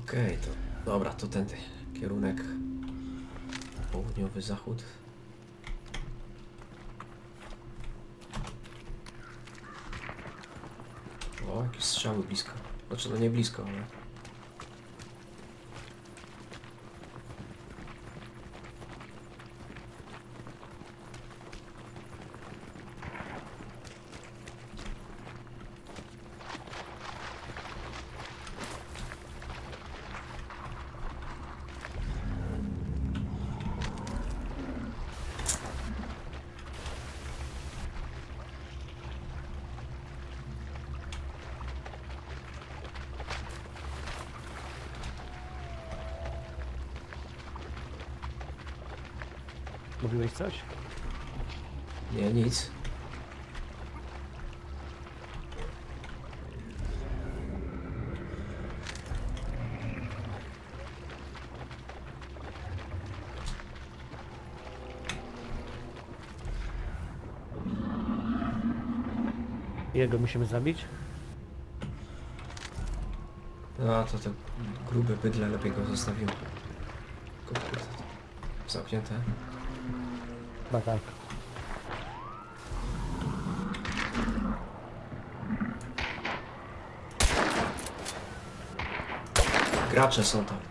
Okej, to dobra, to tędy. Kierunek południowy zachód. O, jakieś strzały blisko. Znaczy, no nie blisko, ale... Mówiłeś coś? Nie, nic. Jego musimy zabić? No, to te grube bydle lepiej go zostawiło. Kurde, zamknięte. Chyba tak. Gracze są tam.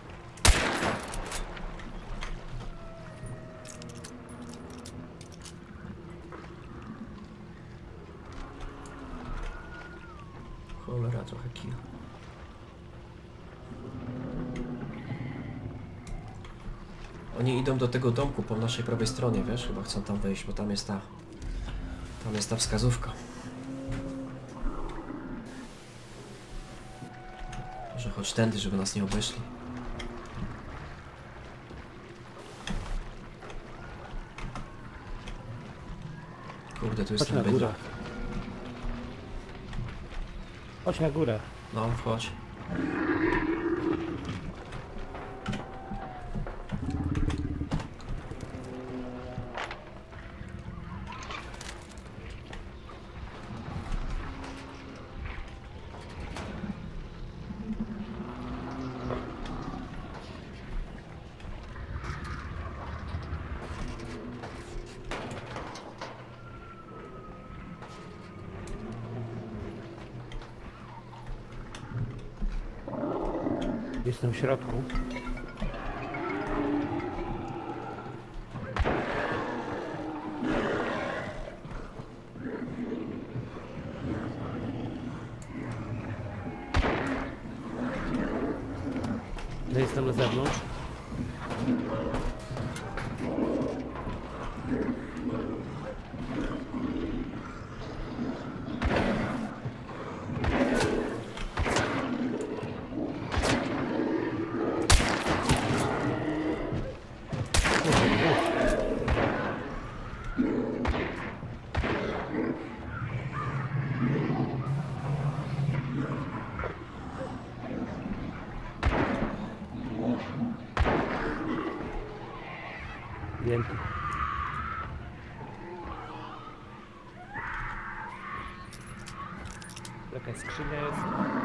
Cholera, trochę kill. Oni idą do tego domku po naszej prawej stronie, wiesz? Chyba chcą tam wejść, bo tam jest ta wskazówka. Może chodź tędy, żeby nas nie obeszli. Kurde, tu jest Chodź na ten górę. bydlak. Chodź na górę. No, wchodź. Jestem w środku. Ja jestem na zewnątrz. Dzięki. Jakaś skrzynia jest.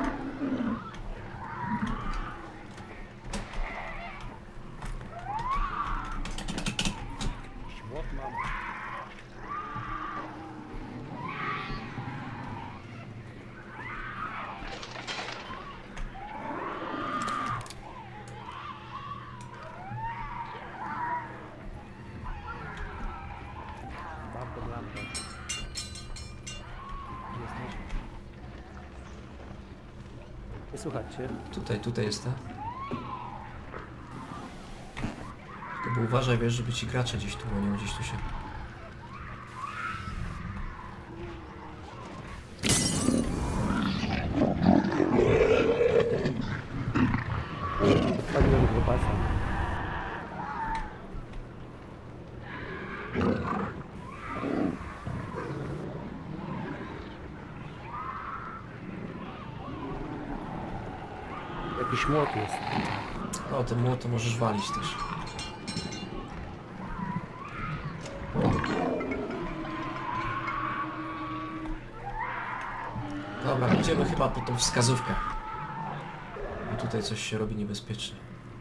Śmłot mam. Mam tą lampę. Jesteś? Słuchajcie. Tutaj jest ta. Tylko uważaj, wiesz, żeby ci gracze gdzieś tu, bo nie gdzieś tu się... Odpaliłem chłopasa. Jakiś młot jest. O, ten młot to możesz walić też. Dobra, idziemy chyba po tą wskazówkę. tutaj coś się robi niebezpiecznie.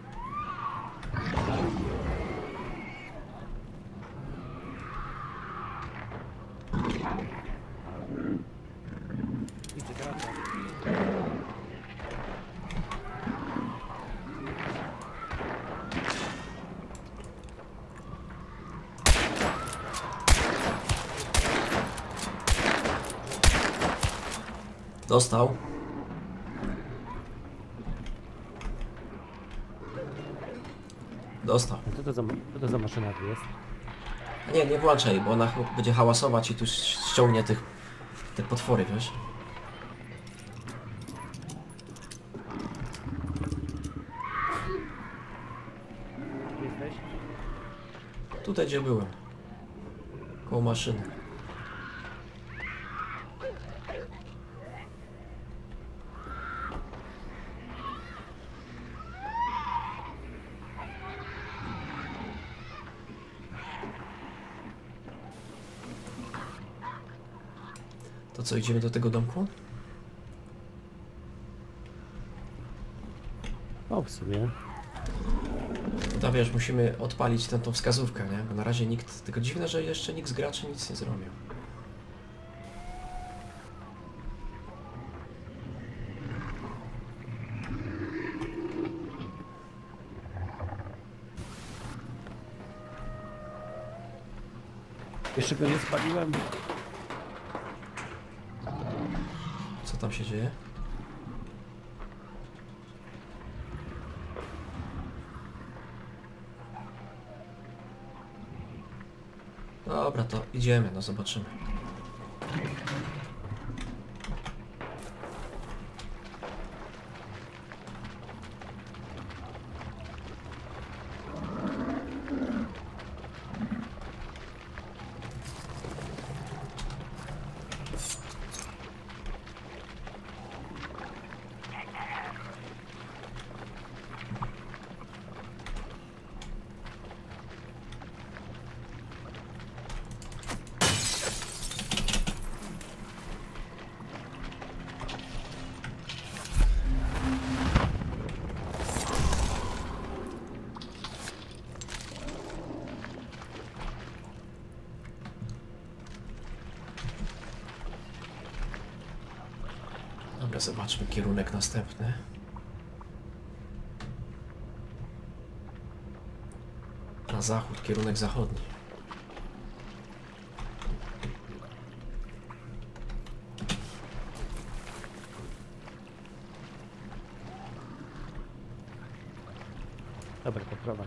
Idzie grata. Dostał. Dostał. A co to za maszyna tu jest? Nie, nie włączaj, bo ona chyba będzie hałasować i tu ściągnie te potwory, wiesz? Gdzie jesteś? Tutaj gdzie byłem. Koło maszyny. To co, idziemy do tego domku? O, w sumie. No wiesz, musimy odpalić tą wskazówkę, nie? Bo na razie nikt... Tylko dziwne, że jeszcze nikt z graczy nic nie zrobił. Jeszcze go nie spaliłem. Co tam się dzieje? Dobra, to idziemy, no zobaczymy. Dobra, zobaczmy kierunek następny. Na zachód, kierunek zachodni. Dobra, to prowadź.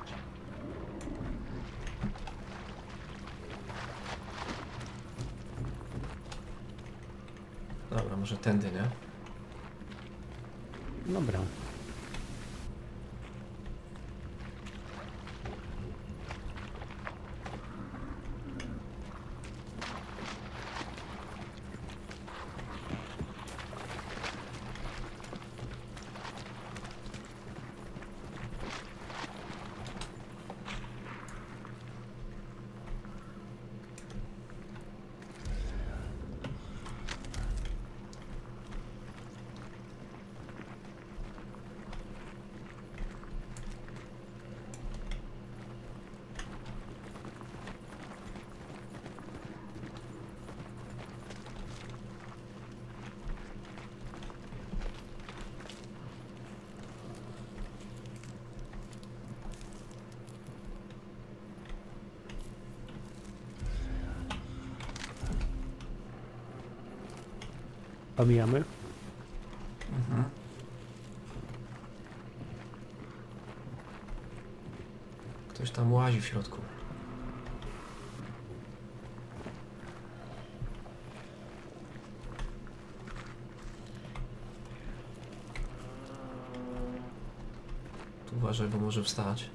Dobra, może tędy, nie? Dobra. Pomijamy? Mhm. Ktoś tam łazi w środku. Tu uważaj, bo może wstać.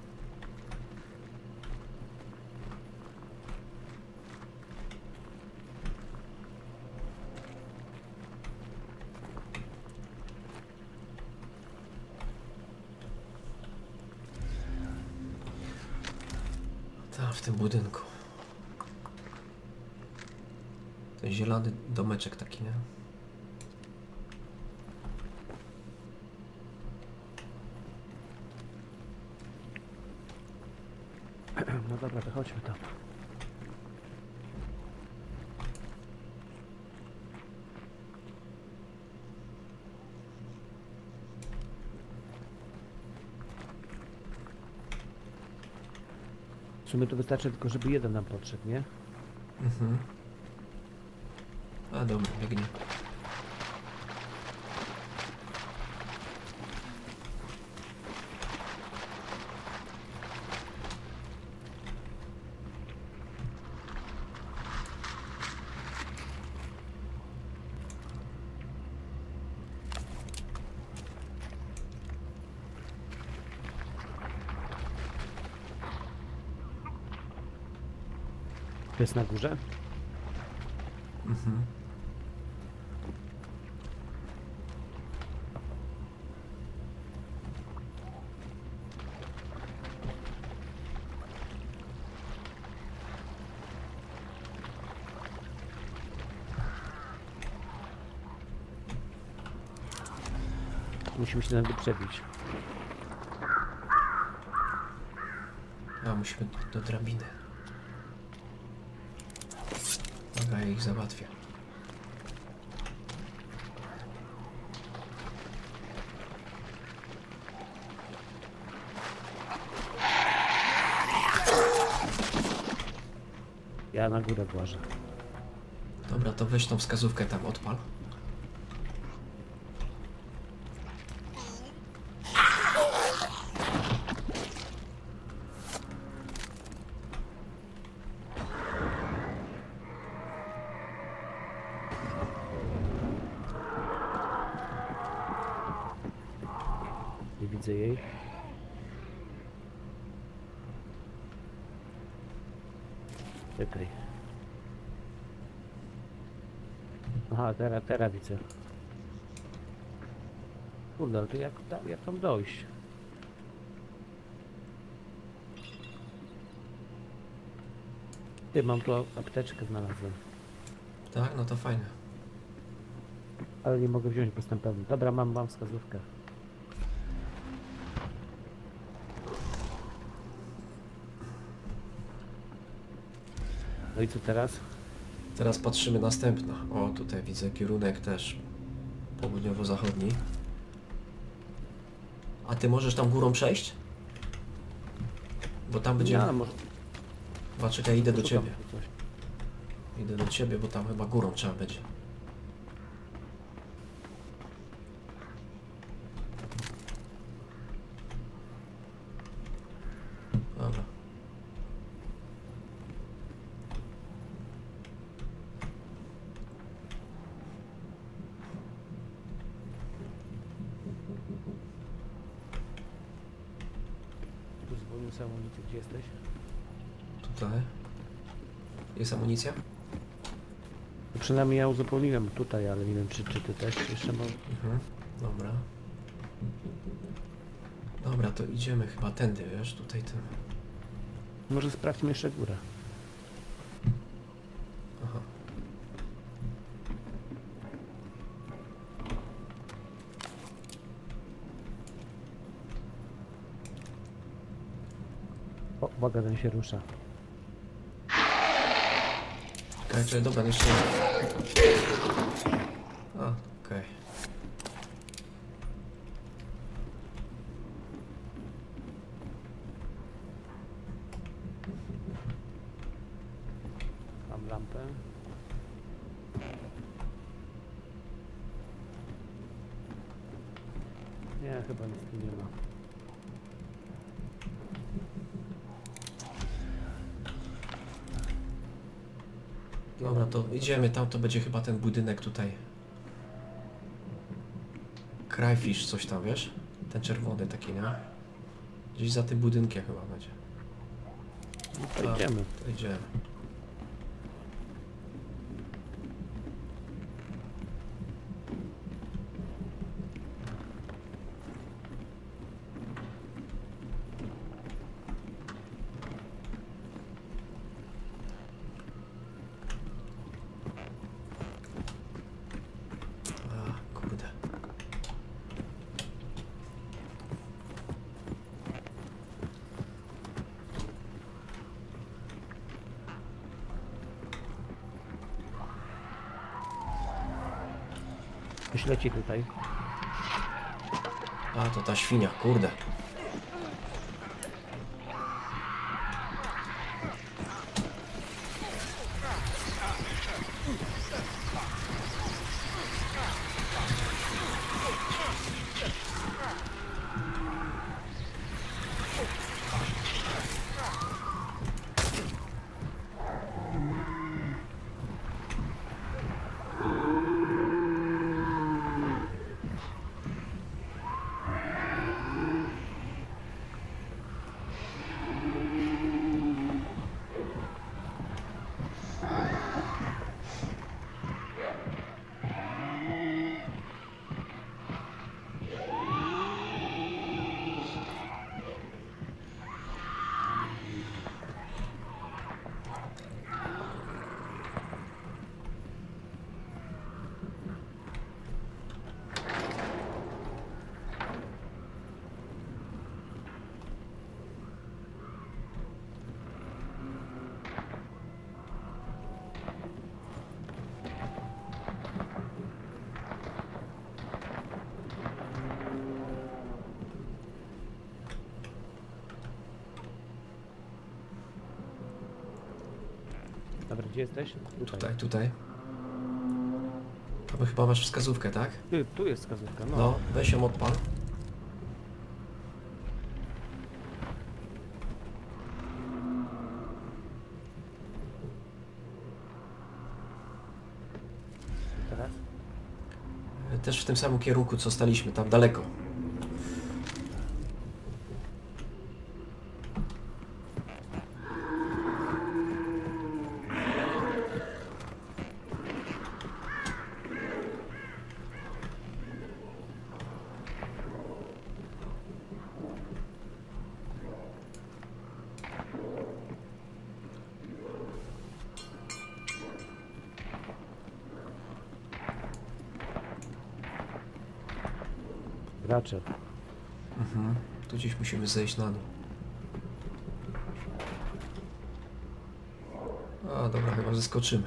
Tam, w tym budynku. Ten zielony domeczek taki, nie? No dobra, to chodźmy tam. W sumie to wystarczy tylko, żeby jeden nam podszedł, nie? Mhm. A dobra, biegnie. To jest na górze? Mhm. Musimy się tam przebić. A, musimy do drabiny. Dobra, ja ich załatwię. Ja na górę włażę. Dobra, to weź tą wskazówkę tam odpal. Nie widzę jej. Czekaj. Aha, teraz widzę. Kurde, ale to jak tam dojść? Ty, mam tu apteczkę znalazłem. Tak, no to fajne. Ale nie mogę wziąć, bo jestem pewny. Dobra, mam wskazówkę. No i co teraz? Teraz patrzymy następna. O, tutaj widzę kierunek też południowo-zachodni. A ty możesz tam górą przejść? Bo tam będzie... Ja, może... Chyba czekaj, idę do Szukam ciebie. tu coś. Idę do ciebie, bo tam chyba górą trzeba będzie. Dobra. Tu zwolnił sobie amunicję. Gdzie jesteś? Tutaj. Jest amunicja? No przynajmniej ja uzupełniłem tutaj, ale nie wiem czy ty też jeszcze może. Mhm. Dobra. Dobra, to idziemy chyba tędy, wiesz, tutaj tym. Może sprawdźmy jeszcze górę. Aha. O, uwaga, ten się rusza. Czekaj, dobra, jeszcze... A, okej. Mam lampę. Nie, chyba nic tu nie ma. Dobra, to idziemy tam, to będzie chyba ten budynek tutaj. Cryfish, coś tam, wiesz? Ten czerwony taki, nie? Gdzieś za tym budynkiem chyba będzie. No to idziemy. To idziemy. A, kurde. Już leci tutaj. A, to ta świnia, kurde. Dobra, gdzie jesteś? Tutaj, tutaj. To chyba masz wskazówkę, tak? Tu jest wskazówka, no. No, weź ją odpal. Teraz? Też w tym samym kierunku, co staliśmy, tam daleko. Raczej. Tu gdzieś musimy zejść na dół. A, dobra, chyba zeskoczymy.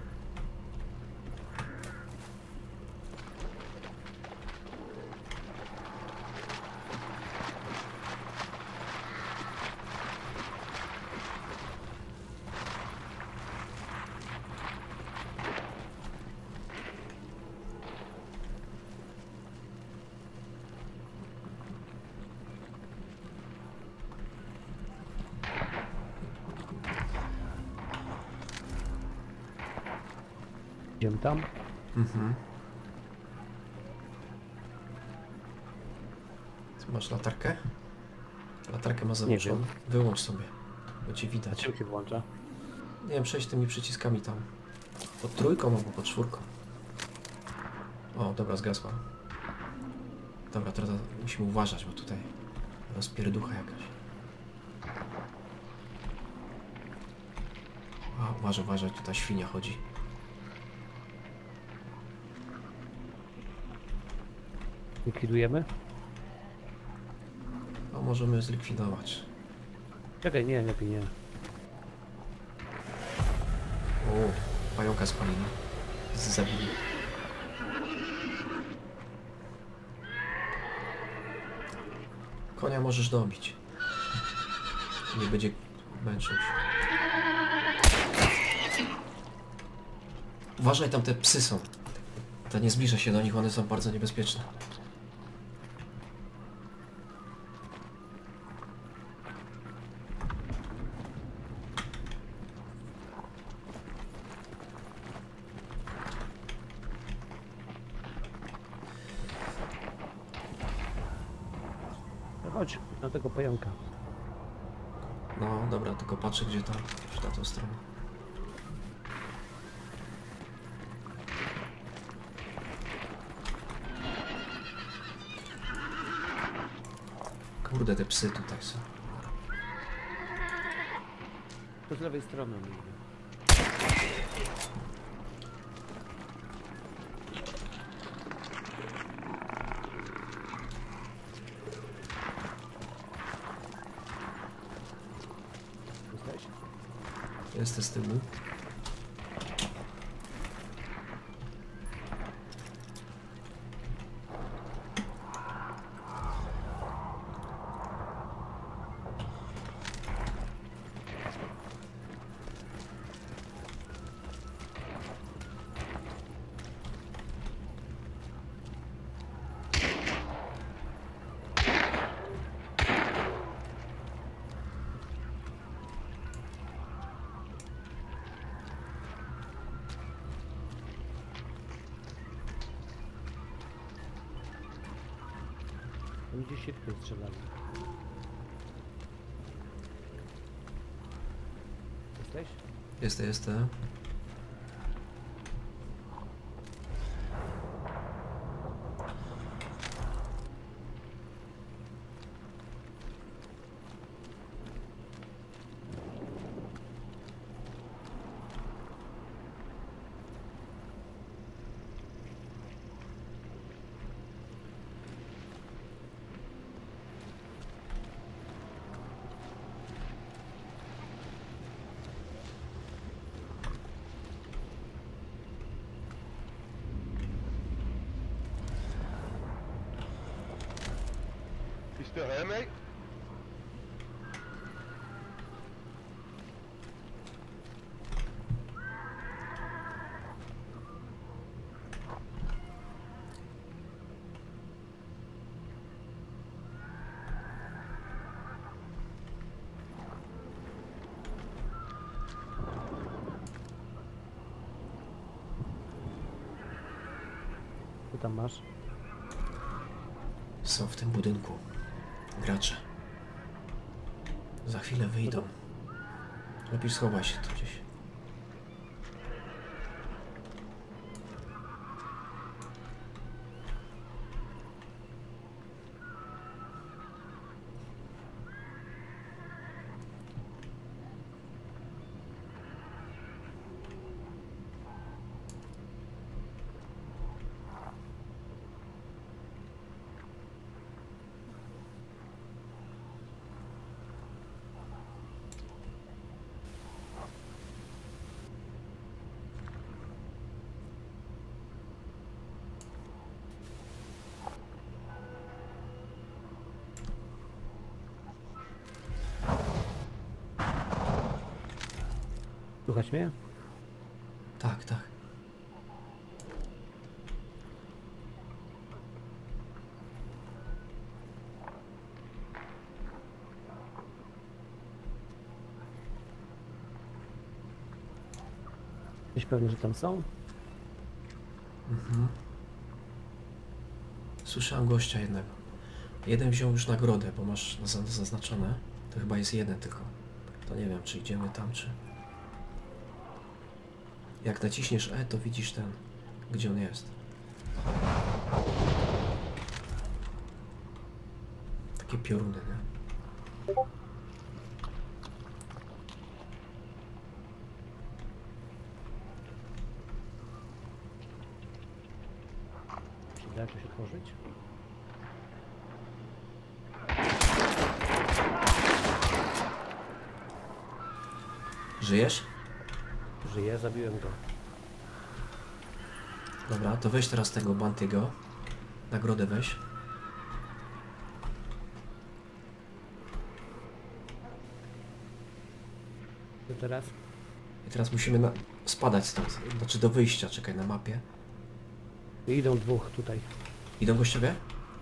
Idziemy tam? Ty masz latarkę? Latarkę ma Nie załączoną. wiem. Wyłącz sobie, bo cię widać. Czym się włącza? Nie wiem, przejść tymi przyciskami tam. Pod trójką albo pod czwórką. O, dobra, zgasła. Dobra, teraz musimy uważać, bo tutaj rozpierducha jakaś. A, uważaj, uważaj, tutaj świnia chodzi. Likwidujemy? No, możemy zlikwidować. Czekaj, nie, lepiej nie. O, pająka spalili. Zabili. Konia możesz dobić. Nie będzie męczyć. Uważaj, tam te psy są. To nie zbliża się do nich, one są bardzo niebezpieczne. No chodź, na tego pająka. No dobra, tylko patrzę gdzie tam, w tamtą stronę. Kurde, te psy tutaj są. To z lewej strony. Jesteś? Jestem z tyłu. Tam gdzieś się tutaj strzelali. Jesteś? Jestem. You still there, mate? Co tam masz? Są w tym budynku gracze. Za chwilę wyjdą. Lepiej schowaj się tu gdzieś. Słuchać mnie? Tak. Jesteś pewny, że tam są? Słyszałem gościa jednego. Jeden wziął już nagrodę, bo masz zaznaczone. To chyba jest jeden tylko. To nie wiem, czy idziemy tam, czy... Jak naciśniesz E, to widzisz ten, gdzie on jest. Takie pioruny, nie? Czy da coś otworzyć? Żyjesz? Żyję, zabiłem go. Dobra, to weź teraz tego Bantiego. Nagrodę weź. Co teraz? I teraz musimy spadać stąd. Znaczy do wyjścia, czekaj na mapie. Idą dwóch tutaj. Idą gościowie?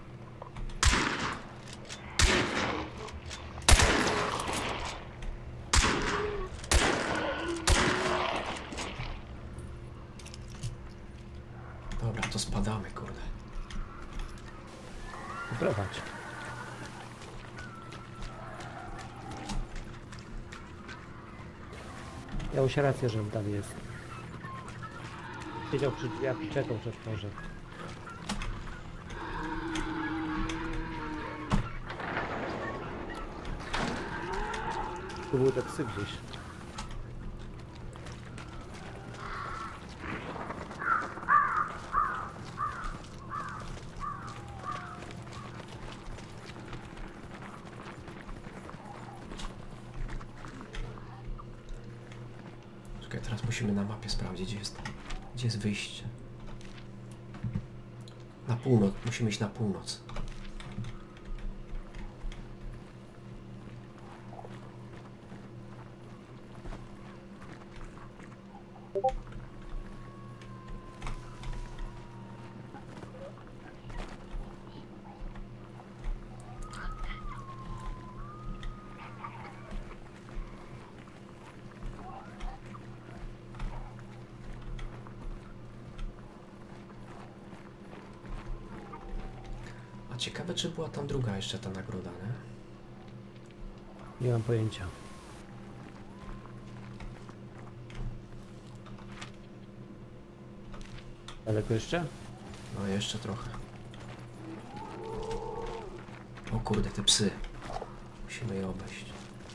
Dobra, to spadamy, kurde. Prowadź. Miałeś rację, że on tam jest. Siedział przy drzwiach i czekał, że otworzę. Tu były te psy gdzieś. Czekaj, teraz musimy na mapie sprawdzić, gdzie jest wyjście. Na północ, musimy iść na północ. ciekawe, czy była tam druga jeszcze ta nagroda, nie? Nie mam pojęcia. Daleko jeszcze? No jeszcze trochę. O kurde, te psy. Musimy je obejść.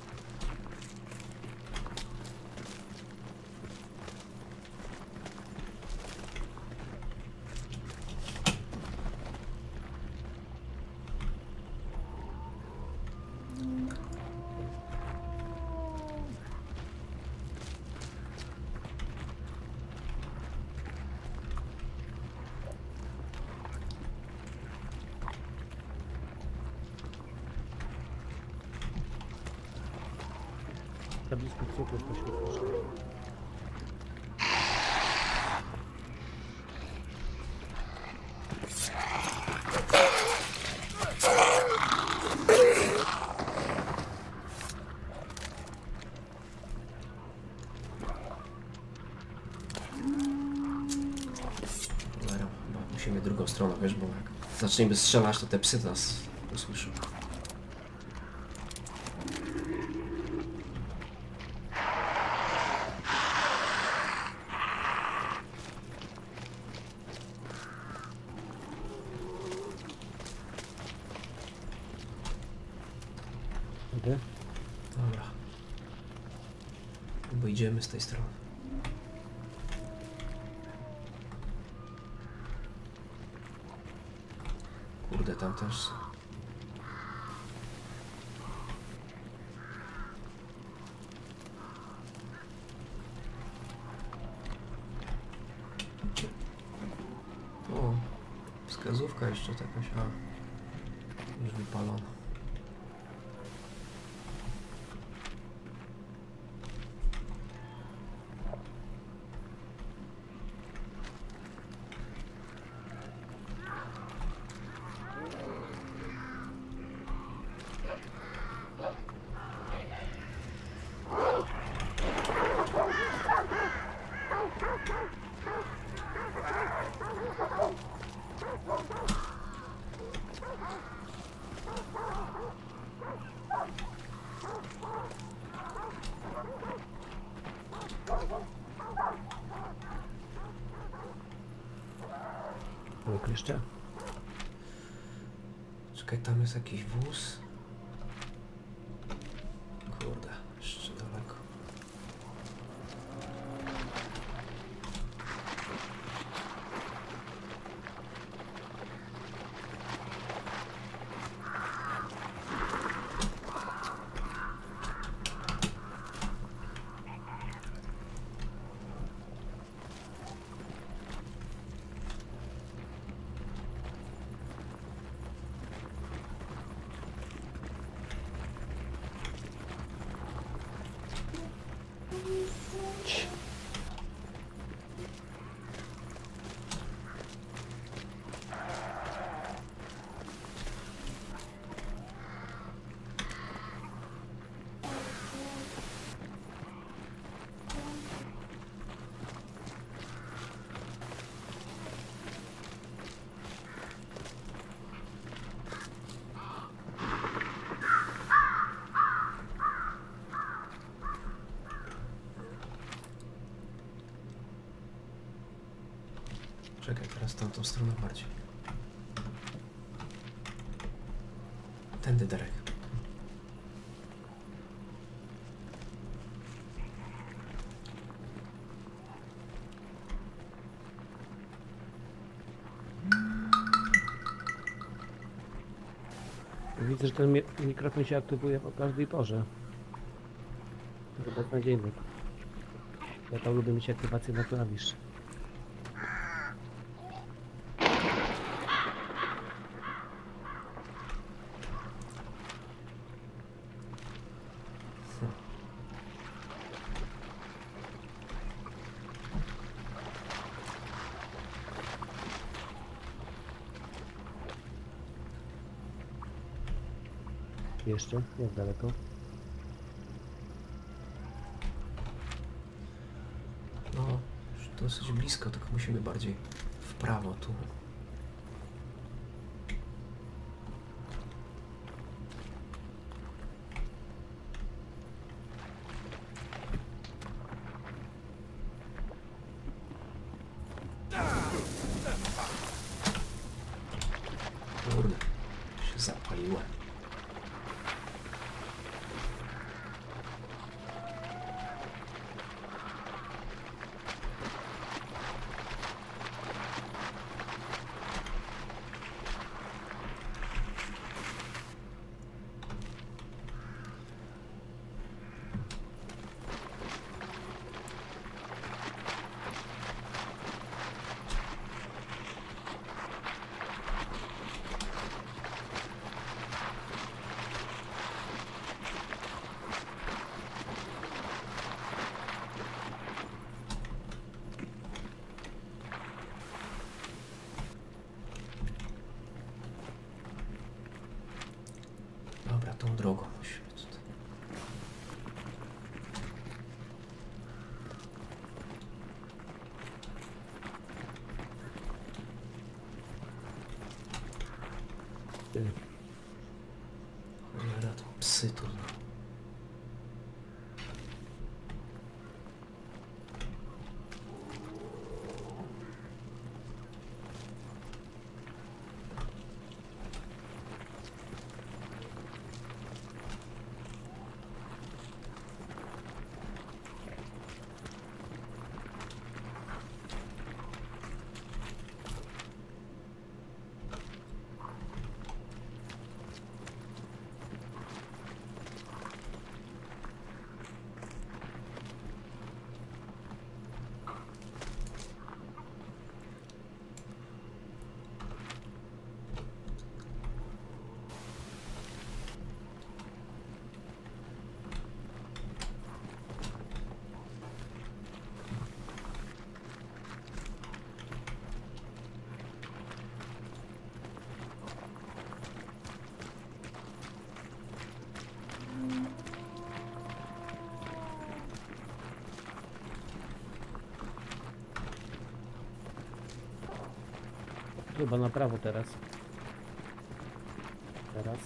Za blisko cukrów poświetlisz. Cholera, chyba musimy drugą stronę, wiesz, bo jak zaczniemy strzelać, to te psy nas usłyszą. Gdzie? Dobra. Bo idziemy z tej strony. Kurde, tam też są. O, wskazówka jeszcze jakaś, a już wypalona. Daleko jeszcze? Czekaj, tam jest jakiś wóz. Kurde, jeszcze daleko. Czekaj, teraz tamtą stronę bardziej. Tędy, Derek. Widzę, że ten mikrofon się aktywuje o każdej porze. To beznadziejny. Ja to lubię mieć aktywację na klawisz. Jeszcze? Jak daleko? No, już dosyć blisko, tylko musimy bardziej w prawo tu. Kurde, się zapaliłem. Dobra, tą drogą musimy tutaj. Cholera, to psy tu. Chyba na prawo teraz. Teraz.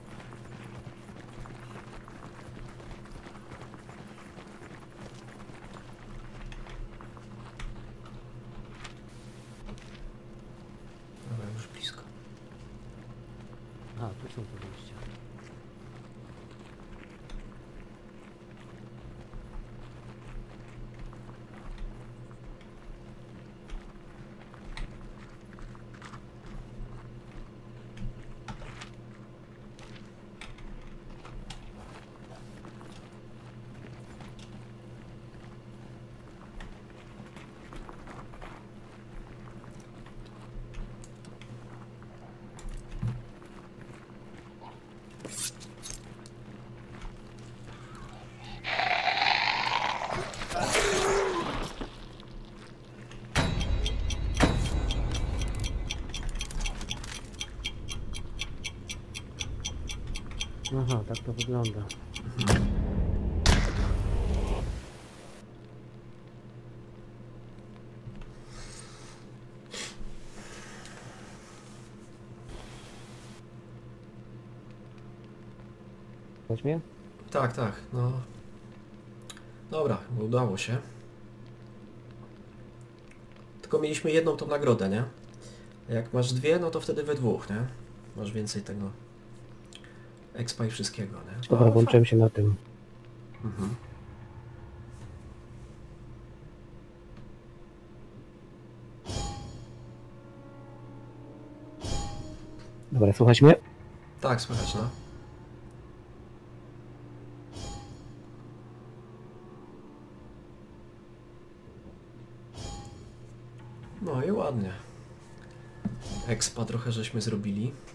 Dobra, już blisko. A, tu są te wyjścia. Aha, tak to wygląda. Weźmie? Tak, tak, no. Dobra, udało się. Tylko mieliśmy jedną tą nagrodę, nie? Jak masz dwie, no to wtedy we dwóch, nie? Masz więcej tego expa i wszystkiego, nie? Dobra, włączyłem się na tym. Mhm. Dobra, słuchać mnie? Tak, słychać, no. No i ładnie. Expa trochę żeśmy zrobili.